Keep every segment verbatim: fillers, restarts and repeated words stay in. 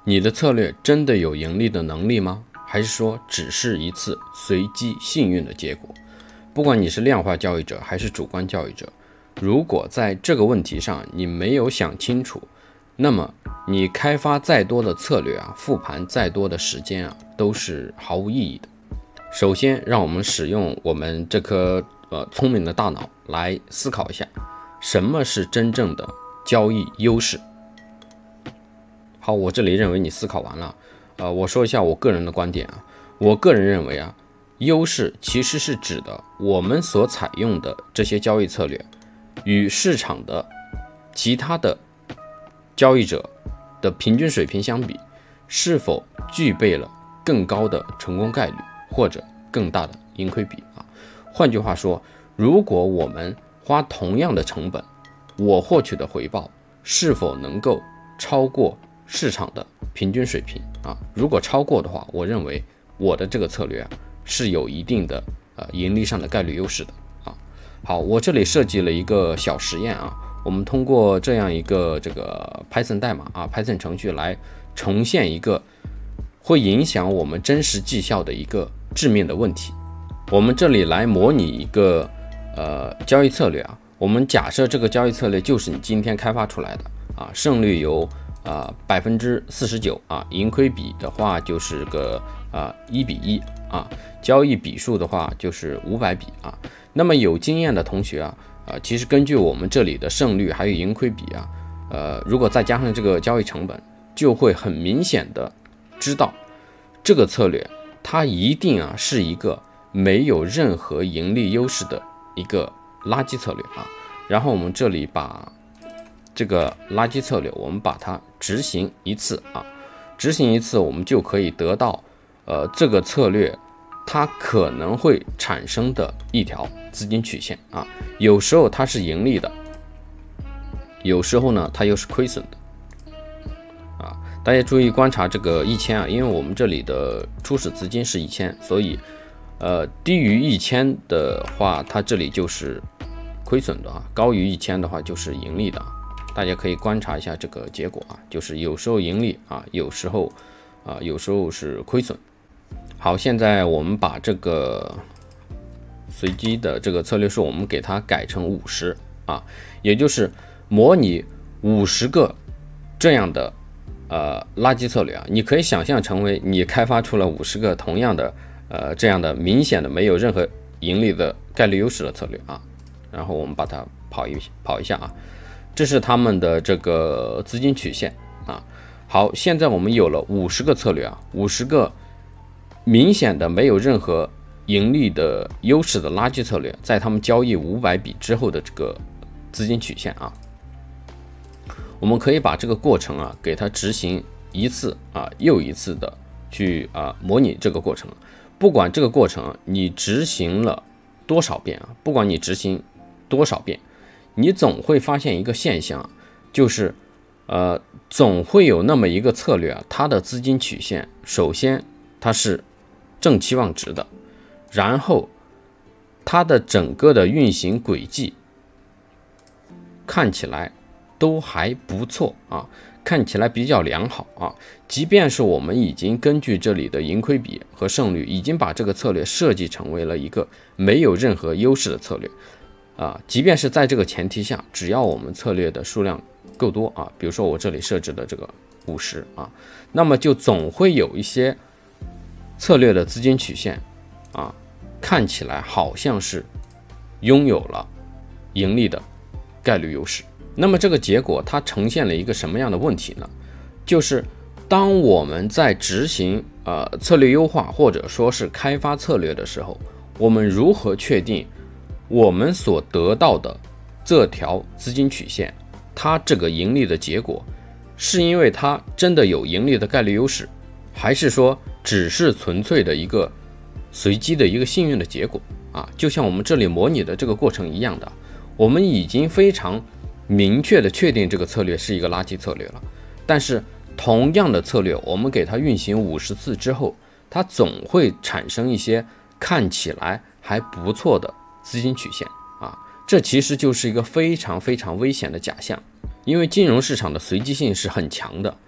你的策略真的有盈利的能力吗？还是说只是一次随机幸运的结果？不管你是量化交易者还是主观交易者，如果在这个问题上你没有想清楚，那么你开发再多的策略啊，复盘再多的时间啊，都是毫无意义的。首先，让我们使用我们这颗呃聪明的大脑来思考一下，什么是真正的交易优势？好，我这里认为你思考完了，呃，我说一下我个人的观点啊。我个人认为啊，优势其实是指的我们所采用的这些交易策略，与市场的其他的交易者的平均水平相比，是否具备了更高的成功概率或者更大的盈亏比啊。换句话说，如果我们花同样的成本，我获取的回报是否能够超过市场的平均水平啊？如果超过的话，我认为我的这个策略啊是有一定的呃盈利上的概率优势的啊。好，我这里设计了一个小实验啊，我们通过这样一个这个 Python 代码啊 Python 程序来重现一个会影响我们真实绩效的一个致命的问题。我们这里来模拟一个呃交易策略啊，我们假设这个交易策略就是你今天开发出来的啊，胜率有啊百分之四十九啊，盈亏比的话就是个啊一比一啊，交易笔数的话就是五百笔啊。那么有经验的同学啊，啊其实根据我们这里的胜率还有盈亏比啊，呃如果再加上这个交易成本，就会很明显的知道这个策略它一定啊是一个没有任何盈利优势的一个垃圾策略啊。然后我们这里把这个垃圾策略我们把它执行一次啊，执行一次我们就可以得到呃这个策略它可能会产生的一条资金曲线啊。有时候它是盈利的，有时候呢它又是亏损的啊。大家注意观察这个一千啊，因为我们这里的初始资金是一千，所以呃低于一千的话它这里就是亏损的啊，高于一千的话就是盈利的啊。大家可以观察一下这个结果啊，就是有时候盈利啊，有时候啊，有时候是亏损。好，现在我们把这个随机的这个策略数，我们给它改成五十啊，也就是模拟五十个这样的呃垃圾策略啊。你可以想象成为你开发出了五十个同样的呃这样的明显的没有任何盈利的概率优势的策略啊。然后我们把它跑一跑一下啊。这是他们的这个资金曲线啊。好，现在我们有了五十个策略啊，五十个明显的没有任何盈利的优势的垃圾策略，在他们交易五百笔之后的这个资金曲线啊，我们可以把这个过程啊给它执行一次啊又一次的去啊模拟这个过程。不管这个过程你执行了多少遍啊，不管你执行多少遍，你总会发现一个现象，就是呃，总会有那么一个策略啊，它的资金曲线，首先它是正期望值的，然后它的整个的运行轨迹看起来都还不错啊，看起来比较良好啊。即便是我们已经根据这里的盈亏比和胜率，已经把这个策略设计成为了一个没有任何优势的策略。啊，即便是在这个前提下，只要我们策略的数量够多啊，比如说我这里设置的这个五十啊，那么就总会有一些策略的资金曲线啊，看起来好像是拥有了盈利的概率优势。那么这个结果它呈现了一个什么样的问题呢？就是当我们在执行呃策略优化或者说是开发策略的时候，我们如何确定我们所得到的这条资金曲线，它这个盈利的结果是因为它真的有盈利的概率优势，还是说只是纯粹的一个随机的一个幸运的结果啊？就像我们这里模拟的这个过程一样的，我们已经非常明确的确定这个策略是一个垃圾策略了，但是同样的策略我们给它运行五十次之后，它总会产生一些看起来还不错的资金曲线啊，这其实就是一个非常非常危险的假象。因为金融市场的随机性是很强的，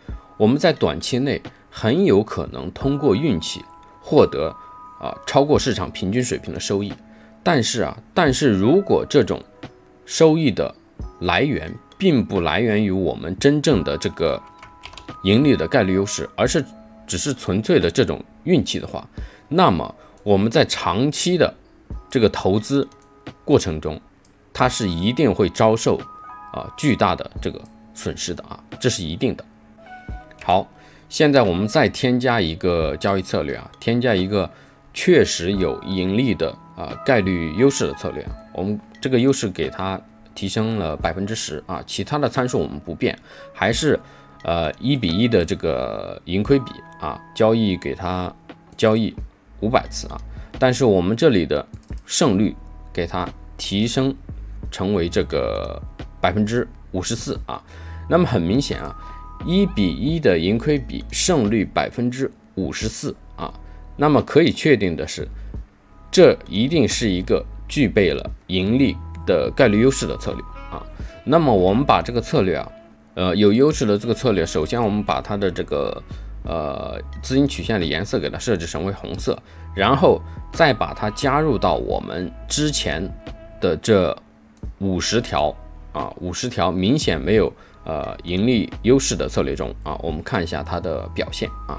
我们在短期内很有可能通过运气获得啊超过市场平均水平的收益，但是啊，但是如果这种收益的来源并不来源于我们真正的这个盈利的概率优势，而是只是纯粹的这种运气的话，那么我们在长期的这个投资过程中，它是一定会遭受啊巨大的这个损失的啊，这是一定的。好，现在我们再添加一个交易策略啊，添加一个确实有盈利的啊概率优势的策略，我们这个优势给它提升了百分之十啊，其他的参数我们不变，还是呃一比一的这个盈亏比啊，交易给它交易五百次啊，但是我们这里的胜率给它提升成为这个百分之五十四啊，那么很明显啊，一比一的盈亏比胜率百分之五十四啊，那么可以确定的是，这一定是一个具备了盈利的概率优势的策略啊。那么我们把这个策略啊，呃，有优势的这个策略，首先我们把它的这个呃资金曲线的颜色给它设置成为红色，然后再把它加入到我们之前的这五十条啊，五十条明显没有呃盈利优势的策略中啊，我们看一下它的表现啊。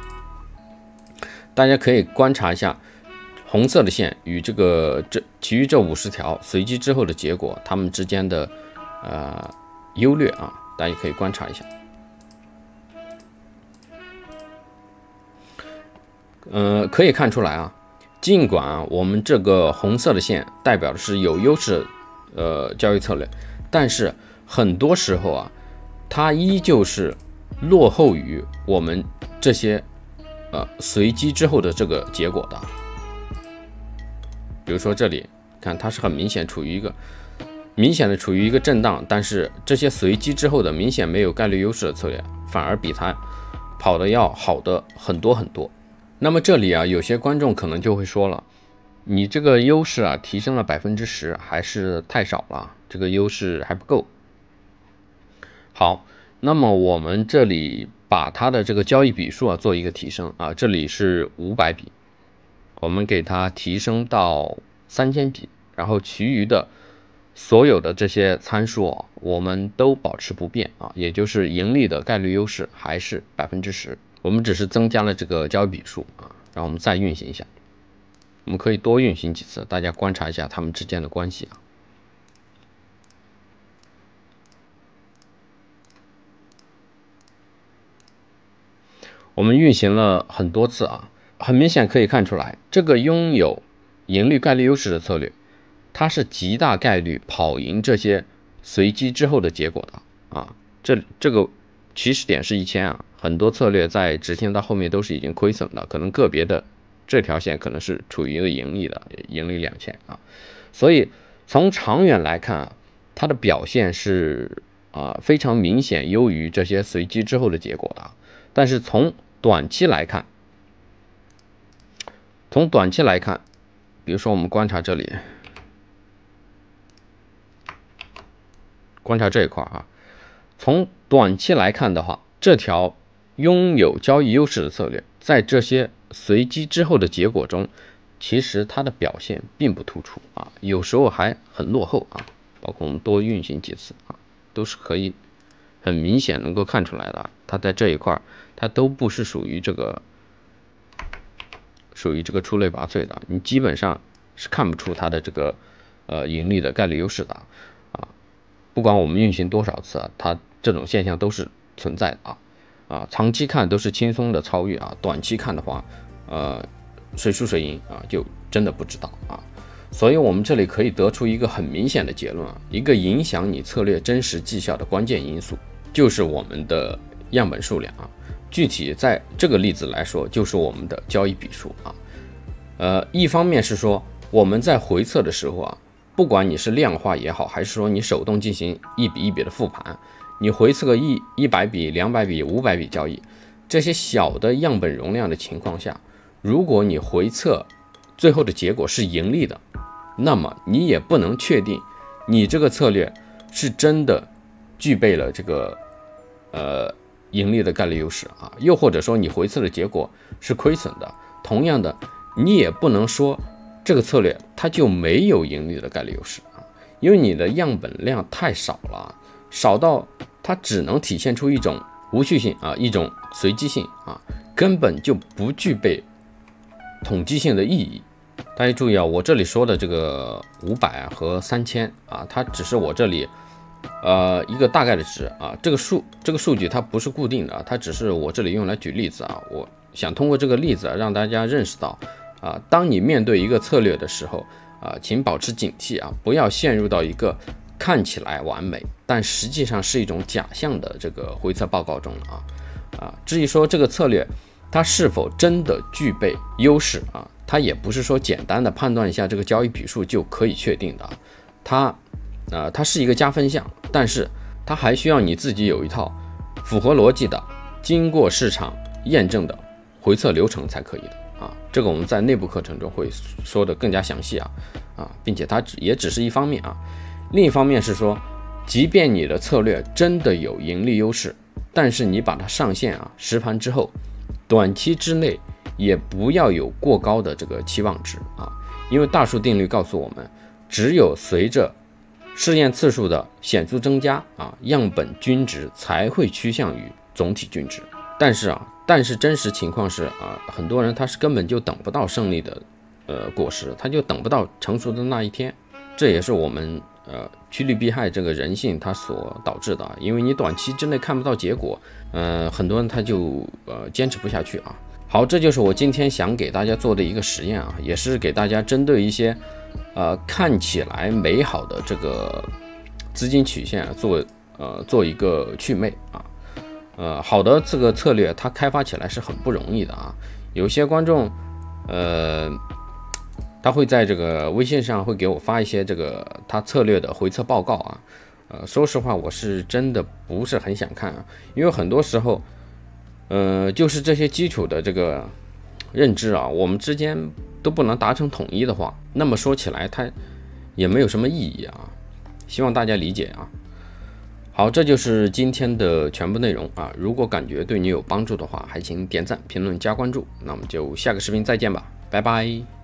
大家可以观察一下红色的线与这个这其余这五十条随机之后的结果，它们之间的呃优劣啊，大家可以观察一下。呃，可以看出来啊，尽管啊我们这个红色的线代表的是有优势的呃交易策略，但是很多时候啊，它依旧是落后于我们这些呃随机之后的这个结果的。比如说这里看，它是很明显处于一个明显的处于一个震荡，但是这些随机之后的明显没有概率优势的策略，反而比它跑的要好的很多很多。那么这里啊，有些观众可能就会说了，你这个优势啊提升了百分之十，还是太少了，这个优势还不够。好，那么我们这里把它的这个交易笔数啊做一个提升啊，这里是五百笔，我们给它提升到三千笔，然后其余的所有的这些参数啊，我们都保持不变啊，也就是盈利的概率优势还是百分之十。我们只是增加了这个交易笔数啊，然后我们再运行一下，我们可以多运行几次，大家观察一下它们之间的关系啊。我们运行了很多次啊，很明显可以看出来，这个拥有盈利概率优势的策略，它是极大概率跑赢这些随机之后的结果的啊。这这个起始点是一千啊，很多策略在执行到后面都是已经亏损的，可能个别的这条线可能是处于一个盈利的，盈利两千啊。所以从长远来看啊，它的表现是啊非常明显优于这些随机之后的结果的。但是从短期来看，从短期来看，比如说我们观察这里，观察这一块啊，从短期来看的话，这条拥有交易优势的策略，在这些随机之后的结果中，其实它的表现并不突出啊，有时候还很落后啊。包括我们多运行几次啊，都是可以很明显能够看出来的。它在这一块，它都不是属于这个属于这个出类拔萃的，你基本上是看不出它的这个呃盈利的概率优势的啊。不管我们运行多少次啊，它这种现象都是存在的啊啊，长期看都是轻松的超越啊，短期看的话，呃，谁输谁赢啊，就真的不知道啊。所以我们这里可以得出一个很明显的结论啊，一个影响你策略真实绩效的关键因素，就是我们的样本数量啊。具体在这个例子来说，就是我们的交易笔数啊。呃，一方面是说我们在回测的时候啊，不管你是量化也好，还是说你手动进行一笔一笔的复盘，你回测个一一百笔、两百笔、五百笔交易，这些小的样本容量的情况下，如果你回测最后的结果是盈利的，那么你也不能确定你这个策略是真的具备了这个呃盈利的概率优势啊，又或者说你回测的结果是亏损的，同样的，你也不能说这个策略它就没有盈利的概率优势啊，因为你的样本量太少了，少到它只能体现出一种无序性啊，一种随机性啊，根本就不具备统计性的意义。大家注意啊，我这里说的这个五百和三千啊，它只是我这里呃一个大概的值啊，这个数这个数据它不是固定的，它只是我这里用来举例子啊。我想通过这个例子啊，让大家认识到啊，当你面对一个策略的时候啊，请保持警惕啊，不要陷入到一个看起来完美，但实际上是一种假象的这个回测报告中啊啊。至于说这个策略它是否真的具备优势啊，它也不是说简单的判断一下这个交易笔数就可以确定的啊，它呃它是一个加分项，但是它还需要你自己有一套符合逻辑的、经过市场验证的回测流程才可以的啊。这个我们在内部课程中会说的更加详细啊啊，并且它也只是一方面啊。另一方面是说，即便你的策略真的有盈利优势，但是你把它上线啊实盘之后，短期之内也不要有过高的这个期望值啊，因为大数定律告诉我们，只有随着试验次数的显著增加啊，样本均值才会趋向于总体均值。但是啊，但是真实情况是啊，很多人他是根本就等不到胜利的呃果实，他就等不到成熟的那一天，这也是我们呃趋利避害这个人性它所导致的啊，因为你短期之内看不到结果，呃，很多人他就呃坚持不下去啊。好，这就是我今天想给大家做的一个实验啊，也是给大家针对一些呃看起来美好的这个资金曲线做呃做一个祛魅啊。呃，好的这个策略它开发起来是很不容易的啊。有些观众呃他会在这个微信上会给我发一些这个他策略的回测报告啊。呃，说实话我是真的不是很想看啊，因为很多时候呃，就是这些基础的这个认知啊，我们之间都不能达成统一的话，那么说起来它也没有什么意义啊。希望大家理解啊。好，这就是今天的全部内容啊。如果感觉对你有帮助的话，还请点赞、评论、加关注。那我们就下个视频再见吧，拜拜。